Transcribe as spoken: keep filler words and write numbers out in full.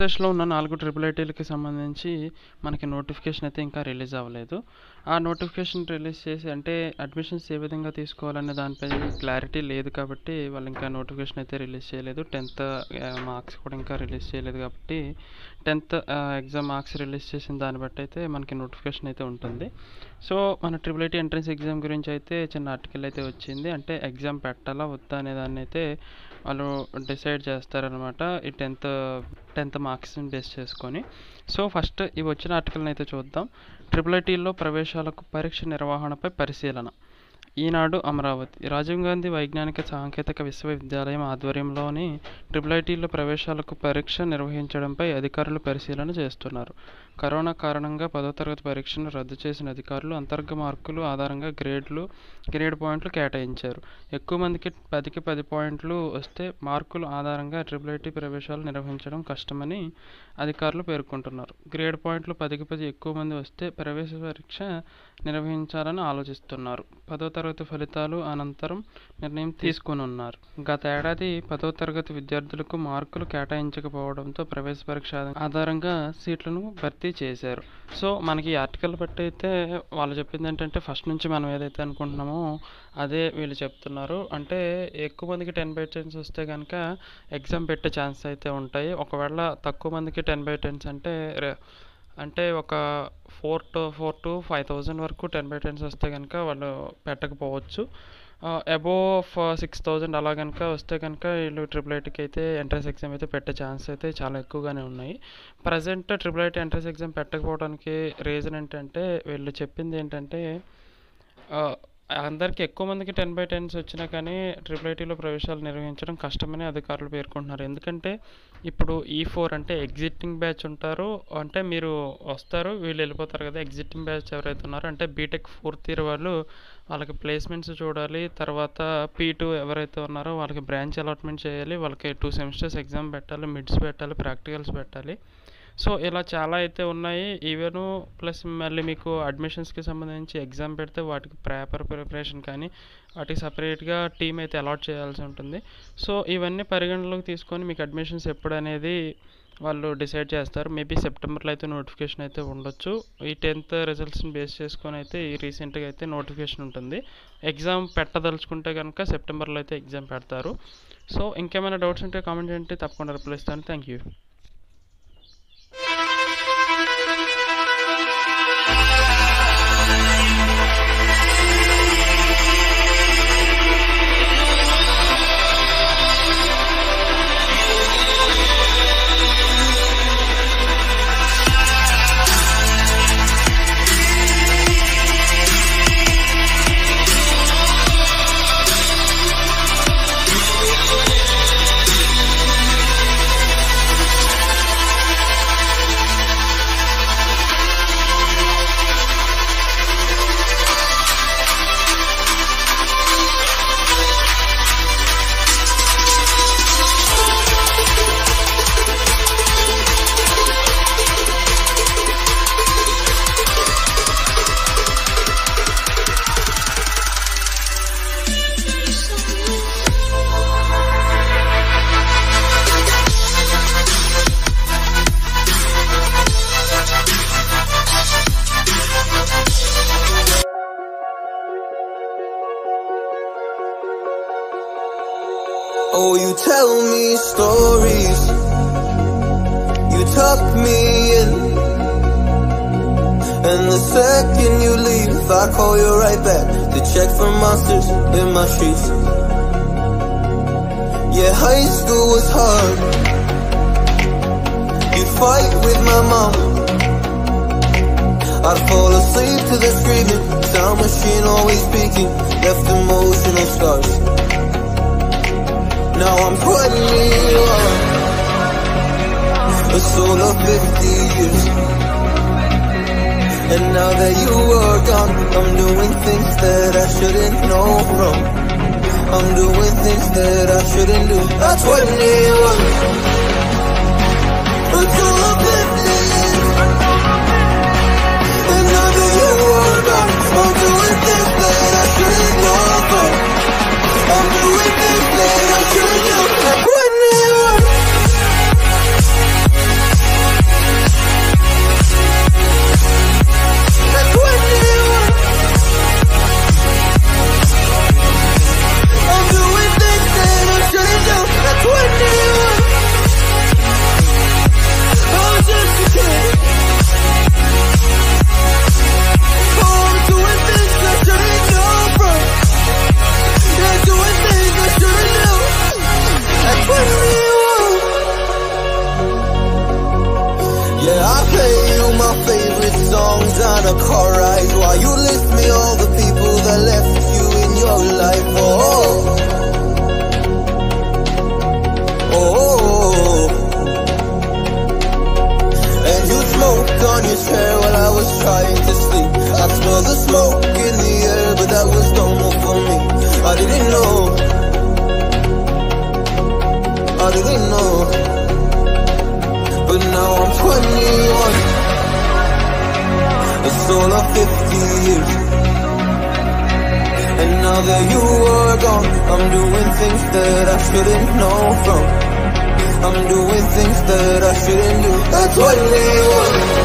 ఆంధ్రప్రదేశ్లో ఉన్న నాలుగు ట్రిపుల్ ఐటీలకి సంబంధించి మనకి నోటిఫికేషన్ అయితే ఇంకా రిలీజ్ అవ్వలేదు. ఆ నోటిఫికేషన్ రిలీజ్ చేసి అంటే అడ్మిషన్స్ ఏ విధంగా తీసుకోవాలనే దానిపై క్లారిటీ లేదు కాబట్టి వాళ్ళు ఇంకా నోటిఫికేషన్ అయితే రిలీజ్ చేయలేదు. టెన్త్ మార్క్స్ కూడా ఇంకా రిలీజ్ చేయలేదు కాబట్టి టెన్త్ ఎగ్జామ్ మార్క్స్ రిలీజ్ చేసిన దాన్ని బట్టి అయితే మనకి నోటిఫికేషన్ అయితే ఉంటుంది. సో మన ట్రిపుల్ ఐటీ ఎంట్రన్స్ ఎగ్జామ్ గురించి అయితే చిన్న ఆర్టికల్ అయితే వచ్చింది. అంటే ఎగ్జామ్ పెట్టాలా వద్దా అనే దాన్ని అయితే వాళ్ళు డిసైడ్ చేస్తారనమాట ఈ టెన్త్ టెన్త్ మార్క్స్ని బేస్ చేసుకొని. సో ఫస్ట్ ఇవి వచ్చిన ఆర్టికల్ని అయితే చూద్దాం. ట్రిపుల్ ఐటీల్లో ప్రవేశాలకు పరీక్ష నిర్వహణపై పరిశీలన. ఈనాడు అమరావతి. రాజీవ్ గాంధీ వైజ్ఞానిక సాంకేతిక విశ్వవిద్యాలయం ఆధ్వర్యంలోని ట్రిపుల్ ఐటీల్లో ప్రవేశాలకు పరీక్ష నిర్వహించడంపై అధికారులు పరిశీలన చేస్తున్నారు. కరోనా కారణంగా పదో తరగతి పరీక్షను రద్దు చేసిన అధికారులు అంతర్గత మార్కులు ఆధారంగా గ్రేడ్లు గ్రేడ్ పాయింట్లు కేటాయించారు. ఎక్కువ మందికి పదికి పది పాయింట్లు వస్తే మార్కుల ఆధారంగా ట్రిపుల్ ఐటీ ప్రవేశాలు నిర్వహించడం కష్టమని అధికారులు పేర్కొంటున్నారు. గ్రేడ్ పాయింట్లు పదికి పది ఎక్కువ మంది వస్తే ప్రవేశ పరీక్ష నిర్వహించాలని ఆలోచిస్తున్నారు. పదో తరగతి ఫలితాలు అనంతరం నిర్ణయం తీసుకునున్నారు. గత ఏడాది పదో తరగతి విద్యార్థులకు మార్కులు కేటాయించకపోవడంతో ప్రవేశ పరీక్ష ఆధారంగా సీట్లను భర్తీ చేశారు. సో మనకి ఈ ఆర్టికల్ బట్టి అయితే వాళ్ళు చెప్పింది ఏంటంటే ఫస్ట్ నుంచి మనం ఏదైతే అనుకుంటున్నామో అదే వీళ్ళు చెప్తున్నారు. అంటే ఎక్కువ మందికి టెన్ బై టెన్స్ వస్తే కనుక ఎగ్జామ్ పెట్టే ఛాన్స్ అయితే ఉంటాయి. ఒకవేళ తక్కువ మందికి టెన్ బై టెన్స్ అంటే అంటే ఒక four to four to five thousand వరకు టెన్ బై టెన్స్ వస్తే కనుక వాళ్ళు పెట్టకపోవచ్చు. అబోవ్ సిక్స్ థౌజండ్ అలా కనుక వస్తే కనుక వీళ్ళు ట్రిపుల్ ఐటీకి అయితే ఎంట్రన్స్ ఎగ్జామ్ అయితే పెట్టే ఛాన్స్ అయితే చాలా ఎక్కువగానే ఉన్నాయి. Present triple IT entrance exam పెట్టకపోవడానికి రీజన్ ఏంటంటే వీళ్ళు చెప్పింది ఏంటంటే అందరికీ ఎక్కువ మందికి టెన్ బై టెన్స్ వచ్చినా కానీ ట్రిపుల్ ఐటీలో ప్రవేశాలు నిర్వహించడం కష్టమని అధికారులు పేర్కొంటున్నారు. ఎందుకంటే ఇప్పుడు ఈ ఫోర్ అంటే ఎగ్జిస్టింగ్ బ్యాచ్ ఉంటారు, అంటే మీరు వస్తారు వీళ్ళు వెళ్ళిపోతారు కదా. ఎగ్జిస్టింగ్ బ్యాచ్ ఎవరైతే ఉన్నారో అంటే బీటెక్ ఫోర్త్ ఇయర్ వాళ్ళు వాళ్ళకి ప్లేస్మెంట్స్ చూడాలి. తర్వాత పీ టూ ఎవరైతే ఉన్నారో వాళ్ళకి బ్రాంచ్ అలాట్మెంట్ చేయాలి, వాళ్ళకి టూ సెమిస్టర్స్ ఎగ్జామ్ పెట్టాలి, మిడ్స్ పెట్టాలి, ప్రాక్టికల్స్ పెట్టాలి. సో ఇలా చాలా అయితే ఉన్నాయి. ఈవెన్ ప్లస్ మళ్ళీ మీకు అడ్మిషన్స్కి సంబంధించి ఎగ్జామ్ పెడితే వాటికి పేపర్ ప్రిపరేషన్ కానీ వాటికి సపరేట్గా టీమ్ అయితే అలాట్ చేయాల్సి ఉంటుంది. సో ఇవన్నీ పరిగణలోకి తీసుకొని మీకు అడ్మిషన్స్ ఎప్పుడు అనేది వాళ్ళు డిసైడ్ చేస్తారు. మేబీ సెప్టెంబర్లో అయితే నోటిఫికేషన్ అయితే ఉండొచ్చు. ఈ టెన్త్ రిజల్ట్స్ని బేస్ చేసుకొని అయితే ఈ రీసెంట్గా అయితే నోటిఫికేషన్ ఉంటుంది. ఎగ్జామ్ పెట్టదలుచుకుంటే కనుక సెప్టెంబర్లో అయితే ఎగ్జామ్ పెడతారు. సో ఇంకేమైనా డౌట్స్ ఉంటే కామెంట్ చేయండి, తప్పకుండా రిప్లై ఇస్తాను. Thank you. Oh, you tell me stories, you tuck me in, and the second you leave, I call you right back to check for monsters in my sheets. Yeah, high school was hard, you'd fight with my mom, I'd fall asleep to the screaming, sound machine always speaking, left emotional scars. Now I'm twenty-one, a soul of fifty years, and now that you are gone, I'm doing things that I shouldn't know from. I'm doing things that I shouldn't do. I'm twenty-one, a soul of fifty years, and now that you are gone, I'm doing things that I shouldn't know from. I'm doing things that I shouldn't do. I'm twenty-one. Yeah, I play you my favorite songs on a car ride while you list me all the people that left you in your life. Oh, oh, and you smoked on your chair while I was trying to sleep. I smell the smoke in the air, but that was normal for me. I didn't know, I didn't know. But now I'm twenty-one, a soul of fifty years. And now that you are gone, I'm doing things that I shouldn't know from. I'm doing things that I shouldn't do. At twenty-one.